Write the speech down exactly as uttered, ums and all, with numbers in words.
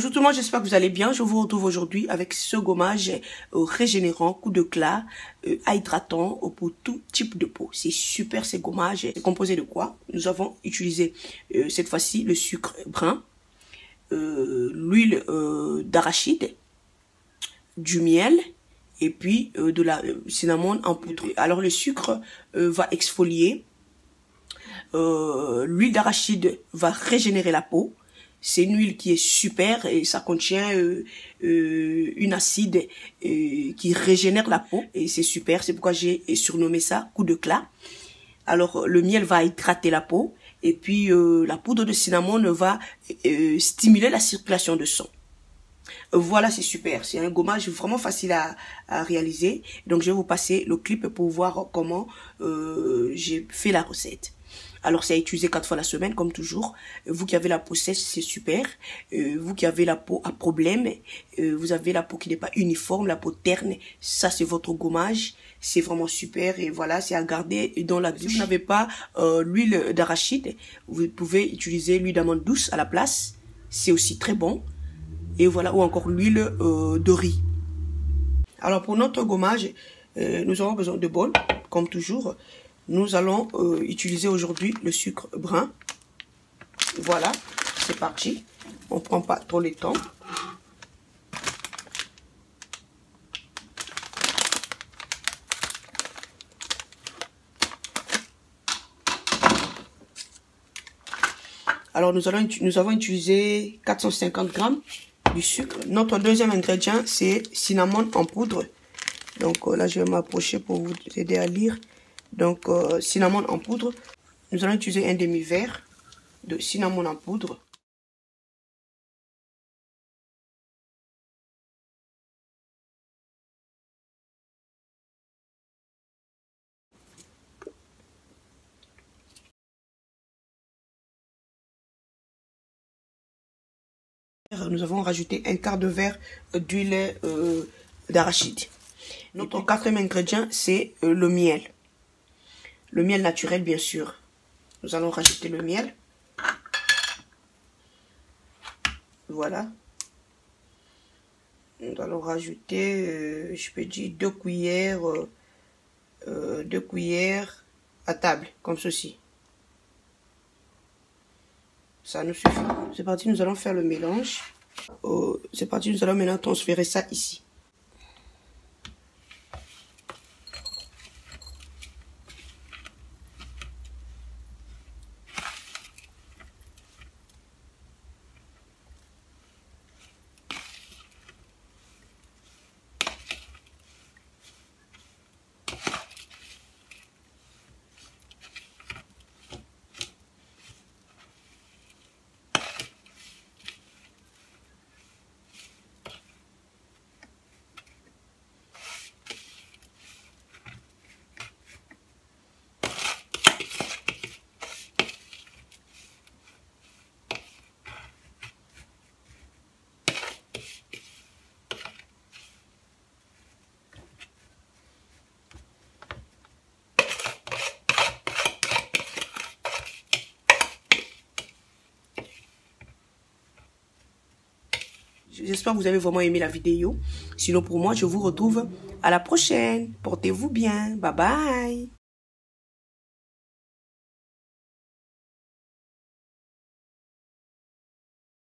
Bonjour tout le monde, j'espère que vous allez bien. Je vous retrouve aujourd'hui avec ce gommage euh, régénérant, coup de glas, euh, hydratant pour tout type de peau. C'est super ces gommages. C'est composé de quoi? Nous avons utilisé euh, cette fois-ci le sucre brun, euh, l'huile euh, d'arachide, du miel et puis euh, de la euh, cinnamon en poudre. Alors le sucre euh, va exfolier, euh, l'huile d'arachide va régénérer la peau. C'est une huile qui est super et ça contient euh, euh, une acide euh, qui régénère la peau et c'est super. C'est pourquoi j'ai surnommé ça coup de glas. Alors le miel va hydrater la peau et puis euh, la poudre de cinnamon va euh, stimuler la circulation de sang. Voilà, c'est super. C'est un gommage vraiment facile à, à réaliser. Donc je vais vous passer le clip pour voir comment euh, j'ai fait la recette. Alors, c'est à utiliser quatre fois la semaine, comme toujours. Vous qui avez la peau sèche, c'est super. Euh, vous qui avez la peau à problème, euh, vous avez la peau qui n'est pas uniforme, la peau terne, ça, c'est votre gommage. C'est vraiment super. Et voilà, c'est à garder dans la douche. Si vous n'avez pas euh, l'huile d'arachide, vous pouvez utiliser l'huile d'amande douce à la place. C'est aussi très bon. Et voilà, ou encore l'huile euh, de riz. Alors, pour notre gommage, euh, nous avons besoin de bol, comme toujours. Nous allons euh, utiliser aujourd'hui le sucre brun. Voilà, c'est parti. On ne prend pas trop le temps. Alors nous, allons, nous avons utilisé quatre cent cinquante grammes du sucre. Notre deuxième ingrédient, c'est cinnamon en poudre. Donc euh, là, je vais m'approcher pour vous aider à lire. Donc, euh, cinnamon en poudre. Nous allons utiliser un demi-verre de cinnamon en poudre. Nous avons rajouté un quart de verre d'huile euh, d'arachide. Notre quatrième ingrédient, c'est euh, le miel. Le miel naturel, bien sûr. Nous allons rajouter le miel. Voilà. Nous allons rajouter, euh, je peux dire, deux cuillères, euh, euh, deux cuillères à table, comme ceci. Ça nous suffit. C'est parti, nous allons faire le mélange. Euh, C'est parti, nous allons maintenant transférer ça ici. J'espère que vous avez vraiment aimé la vidéo. Sinon, pour moi, je vous retrouve à la prochaine. Portez-vous bien. Bye bye.